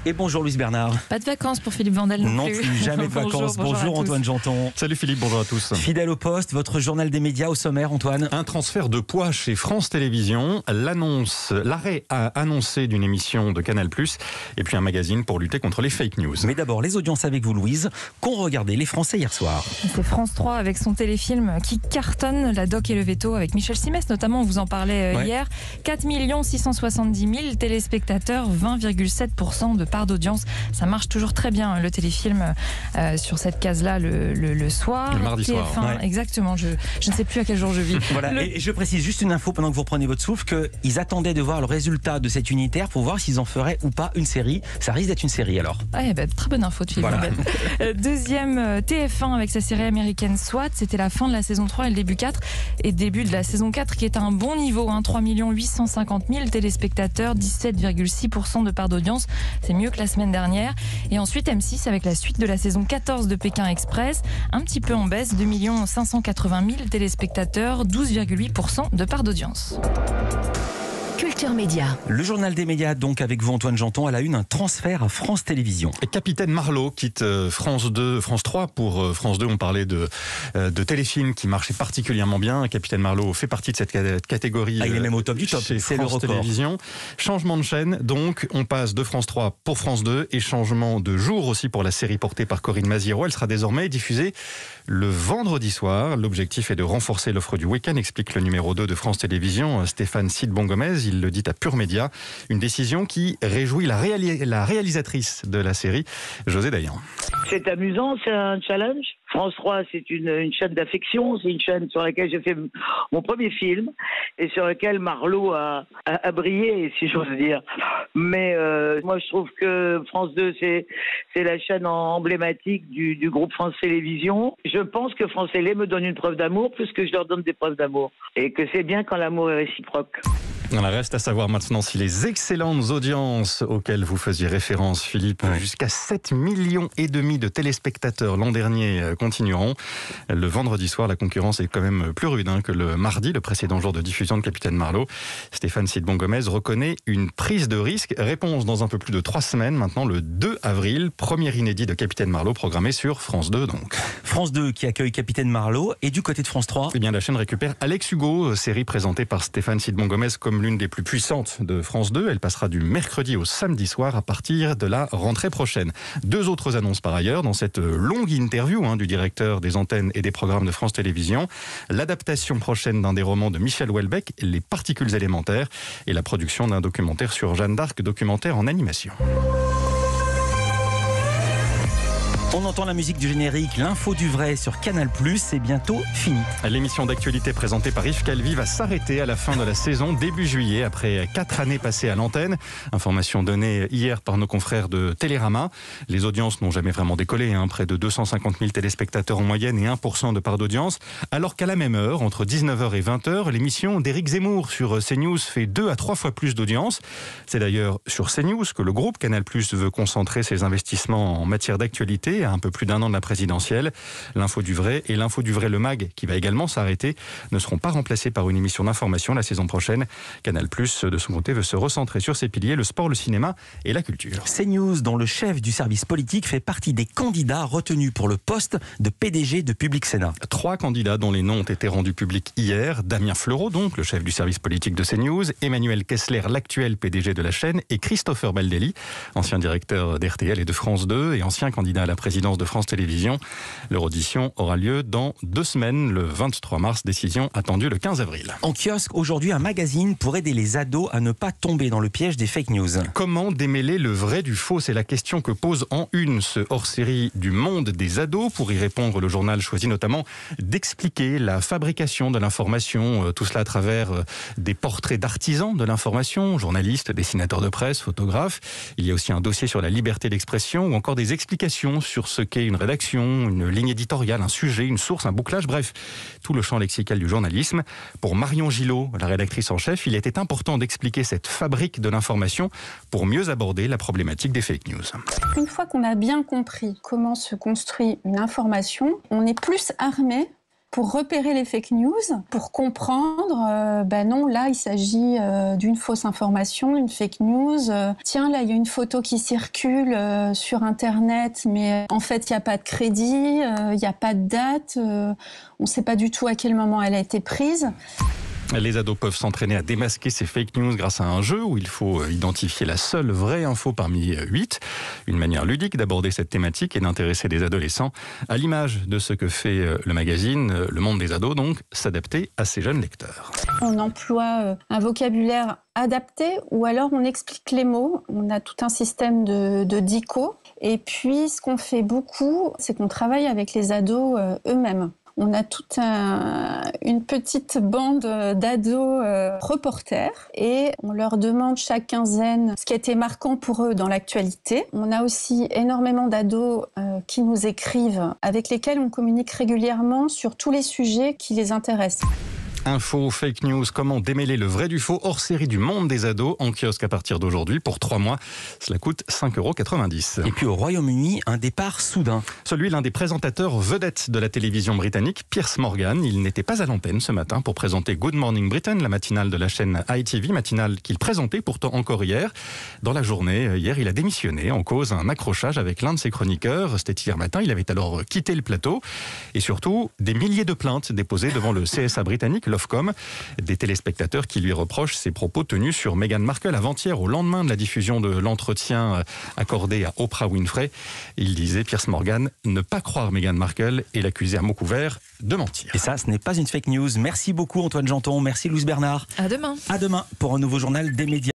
Et bonjour Louise Bernard. Pas de vacances pour Philippe Vandel non plus. Non plus, jamais de vacances. Bonjour Antoine Janton. Salut Philippe, bonjour à tous. Fidèle au poste, votre journal des médias au sommaire, Antoine. Un transfert de poids chez France Télévisions, l'arrêt annoncé d'une émission de Canal+, et puis un magazine pour lutter contre les fake news. Mais d'abord, les audiences avec vous Louise, qu'ont regardé les Français hier soir. C'est France 3 avec son téléfilm qui cartonne, La Doc et le Veto, avec Michel Simès notamment, on vous en parlait hier. 4 670 000 téléspectateurs, 20,7% de part d'audience. Ça marche toujours très bien le téléfilm sur cette case-là le soir. Le mardi TF1, soir. Ouais. Exactement, je ne sais plus à quel jour je vis. Voilà. Et je précise juste une info pendant que vous reprenez votre souffle, qu'ils attendaient de voir le résultat de cet unitaire pour voir s'ils en feraient ou pas une série. Ça risque d'être une série alors. Très bonne info de Philippe Vandel. Deuxième TF1 avec sa série américaine SWAT, c'était la fin de la saison 3 et le début 4. Et début de la saison 4 qui est à un bon niveau, 3 850 000 téléspectateurs, 17,6% de part d'audience. C'est mieux que la semaine dernière. Et ensuite M6 avec la suite de la saison 14 de Pékin Express, un petit peu en baisse, 2 580 000 téléspectateurs, 12,8% de part d'audience. Culture Média. Le journal des médias, donc avec vous Antoine Janton, à la une, un transfert à France Télévisions. Et Capitaine Marlowe quitte France 3 pour France 2. On parlait de téléfilms qui marchaient particulièrement bien. Capitaine Marlowe fait partie de cette catégorie. Il est même au top du top, chez c'est France le record. Télévisions. Changement de chaîne, donc on passe de France 3 pour France 2 et changement de jour aussi pour la série portée par Corinne Maziero. Elle sera désormais diffusée le vendredi soir. L'objectif est de renforcer l'offre du week-end, explique le numéro 2 de France Télévisions, Stéphane Sidbon-Gomez. Il le dit à Pure Média. Une décision qui réjouit la réalisatrice de la série, José Dayan. C'est amusant, c'est un challenge. France 3, c'est une chaîne d'affection, c'est une chaîne sur laquelle j'ai fait mon premier film et sur laquelle Marlowe a brillé, si j'ose dire. Mais moi, je trouve que France 2, c'est la chaîne emblématique du groupe France Télévisions. Je pense que France Télé me donne une preuve d'amour plus que je leur donne des preuves d'amour. Et que c'est bien quand l'amour est réciproque. Il reste à savoir maintenant si les excellentes audiences auxquelles vous faisiez référence, Philippe, jusqu'à 7,5 millions de téléspectateurs l'an dernier continueront. Le vendredi soir, la concurrence est quand même plus rude que le mardi, le précédent jour de diffusion de Capitaine Marlowe. Stéphane Sidbon-Gomez reconnaît une prise de risque. Réponse dans un peu plus de 3 semaines, maintenant le 2 avril. Premier inédit de Capitaine Marlowe programmé sur France 2 donc. France 2 qui accueille Capitaine Marlowe et du côté de France 3. Eh bien, la chaîne récupère Alex Hugo, série présentée par Stéphane Sidbon-Gomez comme l'une des plus puissantes de France 2. Elle passera du mercredi au samedi soir à partir de la rentrée prochaine. 2 autres annonces par ailleurs dans cette longue interview du directeur des antennes et des programmes de France Télévisions. L'adaptation prochaine d'un des romans de Michel Houellebecq, Les particules élémentaires, et la production d'un documentaire sur Jeanne d'Arc, documentaire en animation. On entend la musique du générique, l'info du vrai sur Canal+, c'est bientôt fini. L'émission d'actualité présentée par Yves Calvi va s'arrêter à la fin de la saison, début juillet, après 4 années passées à l'antenne. Information donnée hier par nos confrères de Télérama. Les audiences n'ont jamais vraiment décollé, près de 250 000 téléspectateurs en moyenne et 1% de part d'audience. Alors qu'à la même heure, entre 19h et 20h, l'émission d'Éric Zemmour sur CNews fait 2 à 3 fois plus d'audience. C'est d'ailleurs sur CNews que le groupe Canal+ veut concentrer ses investissements en matière d'actualité, à un peu plus d'1 an de la présidentielle. L'info du vrai et l'info du vrai le mag, qui va également s'arrêter, ne seront pas remplacés par une émission d'information la saison prochaine. Canal+, de son côté, veut se recentrer sur ses piliers, le sport, le cinéma et la culture. CNews, dont le chef du service politique fait partie des candidats retenus pour le poste de PDG de Public Sénat. 3 candidats dont les noms ont été rendus publics hier. Damien Fleureau, donc, le chef du service politique de CNews, Emmanuel Kessler, l'actuel PDG de la chaîne, et Christopher Baldelli, ancien directeur d'RTL et de France 2 et ancien candidat à la présidence de France Télévisions. Leur audition aura lieu dans 2 semaines, le 23 mars, décision attendue le 15 avril. En kiosque, aujourd'hui, un magazine pour aider les ados à ne pas tomber dans le piège des fake news. Comment démêler le vrai du faux? C'est la question que pose en une ce hors-série du monde des ados. Pour y répondre, le journal choisit notamment d'expliquer la fabrication de l'information, tout cela à travers des portraits d'artisans de l'information, journalistes, dessinateurs de presse, photographes. Il y a aussi un dossier sur la liberté d'expression ou encore des explications sur ce qu'est une rédaction, une ligne éditoriale, un sujet, une source, un bouclage, bref, tout le champ lexical du journalisme. Pour Marion Gillot, la rédactrice en chef, il était important d'expliquer cette fabrique de l'information pour mieux aborder la problématique des fake news. Une fois qu'on a bien compris comment se construit une information, on est plus armé pour repérer les fake news, pour comprendre, non, là, il s'agit d'une fausse information, une fake news. Tiens, là, il y a une photo qui circule sur Internet, mais en fait, il n'y a pas de crédit, il n'y a pas de date, on ne sait pas du tout à quel moment elle a été prise. Les ados peuvent s'entraîner à démasquer ces fake news grâce à un jeu où il faut identifier la seule vraie info parmi 8. Une manière ludique d'aborder cette thématique et d'intéresser des adolescents à l'image de ce que fait le magazine Le Monde des ados, donc s'adapter à ces jeunes lecteurs. On emploie un vocabulaire adapté ou alors on explique les mots. On a tout un système de dico. Et puis, ce qu'on fait beaucoup, c'est qu'on travaille avec les ados eux-mêmes. On a toute une petite bande d'ados reporters et on leur demande chaque quinzaine ce qui a été marquant pour eux dans l'actualité. On a aussi énormément d'ados qui nous écrivent, avec lesquels on communique régulièrement sur tous les sujets qui les intéressent. Info, fake news, comment démêler le vrai du faux, hors série du Monde des ados, en kiosque à partir d'aujourd'hui pour 3 mois. Cela coûte 5,90 €. Et puis au Royaume-Uni, un départ soudain. Celui l'un des présentateurs vedettes de la télévision britannique, Piers Morgan. Il n'était pas à l'antenne ce matin pour présenter Good Morning Britain, la matinale de la chaîne ITV, matinale qu'il présentait pourtant encore hier. Dans la journée, hier, il a démissionné en cause un accrochage avec l'un de ses chroniqueurs. C'était hier matin, il avait alors quitté le plateau. Et surtout, des milliers de plaintes déposées devant le CSA britannique, l'Ofcom, des téléspectateurs qui lui reprochent ses propos tenus sur Meghan Markle avant-hier, au lendemain de la diffusion de l'entretien accordé à Oprah Winfrey. Il disait, Piers Morgan, ne pas croire Meghan Markle et l'accuser à mots couverts de mentir. Et ça, ce n'est pas une fake news. Merci beaucoup Antoine Janton, merci Louise Bernard. À demain. À demain pour un nouveau journal des médias.